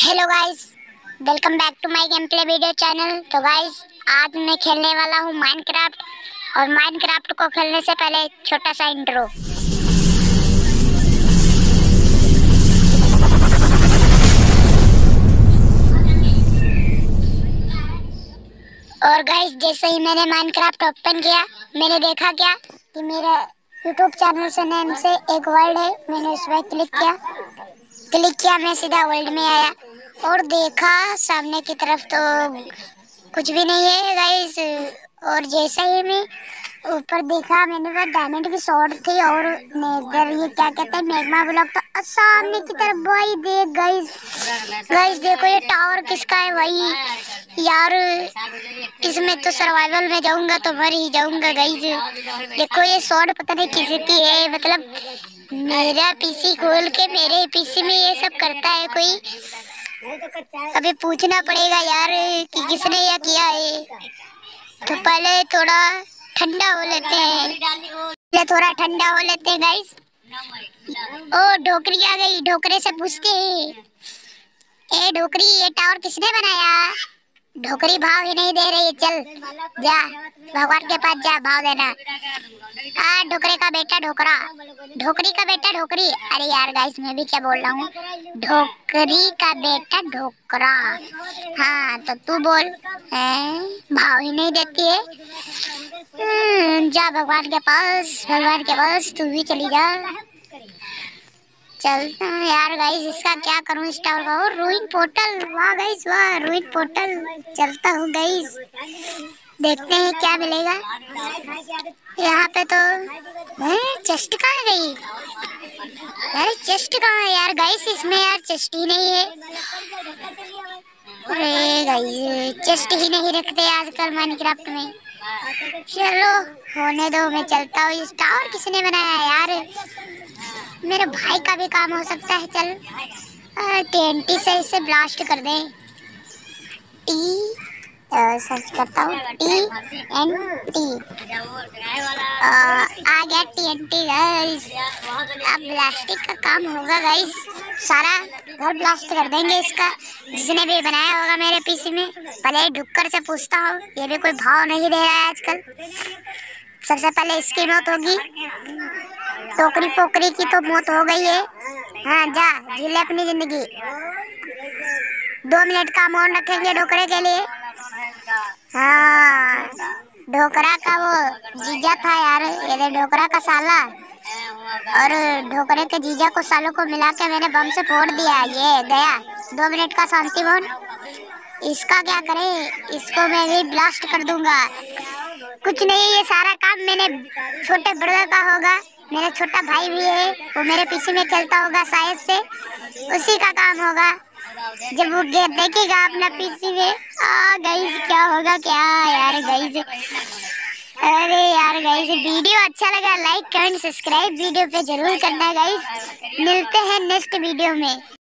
Hello guys, welcome back to my game play video channel. तो guys, आज मैं खेलने वाला हूँ माइनक्राफ्ट। और माइनक्राफ्ट को खेलने से पहले एक छोटा सा इंट्रो। और गाइस, जैसे ही मैंने माइनक्राफ्ट ओपन किया, मैंने देखा क्या कि मेरे यूट्यूब चैनल से नेम से एक वर्ड है। मैंने उस पर क्लिक किया, मैं सीधा वर्ल्ड में आया और देखा सामने की तरफ तो कुछ भी नहीं है गाइस। और जैसा ही मैं ऊपर देखा, मैंने वो डायमंड की शॉर्ट थी और नेदर, ये क्या कहते हैं, मैग्मा ब्लॉक। तो सामने की तरफ भाई देख गाइस, देखो ये टावर किसका है भाई यार। इसमें तो सर्वाइवल में जाऊंगा तो मर ही जाऊंगा गाइस। देखो ये शॉर्ट पता नहीं किसकी है, मतलब मेरा पीसी खोल के मेरे पीसी में ये सब करता है कोई। अभी पूछना पड़ेगा यार कि किसने यह किया है। तो पहले थोड़ा ठंडा हो लेते हैं, गाइस। ओ ढोकरी आ गई, ढोकरे से पूछते हैं, ए ढोकरी ये टावर किसने बनाया? ढोकरी भाव ही नहीं दे रही, चल जा भगवान के पास जा, भाव देना। ढोकरे का बेटा ढोकरा, ढोकरी का बेटा ढोकरी। अरे यार गाइस, मैं भी क्या बोल रहा हूँ, ढोकरी का बेटा ढोकरा। हाँ तो तू बोल, भाव ही नहीं देती है। जा भगवान के पास तू भी चली जा। चलता हूँ यार गाइस, इसका क्या करूँ इस टावर का। और रूइन पोर्टल, वाह गाइस वाह, रूइन पोर्टल। चलता हूँ गाइस, देखते हैं क्या मिलेगा यहाँ पे। तो चेस्ट कहाँ गई? अरे चेस्ट कहाँ है यार गाइस? इसमें यार चेस्ट ही नहीं है। अरे गाइस, चेस्ट ही नहीं रखते आजकल माइनक्राफ्ट में। चलो होने दो, मैं चलता हूँ। इस टावर किसने बनाया यार? मेरे भाई का भी काम हो सकता है। चल TNT से इसे ब्लास्ट कर दे। सर्च करता हूँ TNT। आ गया TNT गाइस। अब ब्लास्टिक का काम होगा गाइस, सारा घर ब्लास्ट कर देंगे इसका, जिसने भी बनाया होगा मेरे पीसी में। पहले ढुक्कर से पूछता हूँ, ये भी कोई भाव नहीं दे रहा है आजकल। सबसे पहले इसकी मौत होगी, टोकरी पोकरी की तो मौत हो गई है। हाँ जा जी ले अपनी जिंदगी। 2 मिनट का मौन रखेंगे ढोकरे के लिए। हाँ ढोकरा का वो जीजा था यार, ये ढोकरा का साला और ढोकरे के जीजा को सालों को मिला के मैंने बम से फोड़ दिया। ये गया 2 मिनट का शांति मौन। इसका क्या करें, इसको मैं भी ब्लास्ट कर दूंगा। कुछ नहीं, ये सारा काम मैंने छोटे बड़े का होगा। मेरा छोटा भाई भी है, वो मेरे पीछे में खेलता होगा शायद से, उसी का काम होगा। जब वो देखेगा अपना पीसी में, गाइस क्या होगा क्या यार गाइस। अरे यार गाइस, वीडियो अच्छा लगा लाइक कमेंट सब्सक्राइब वीडियो पे जरूर करना गाइस। मिलते हैं नेक्स्ट वीडियो में।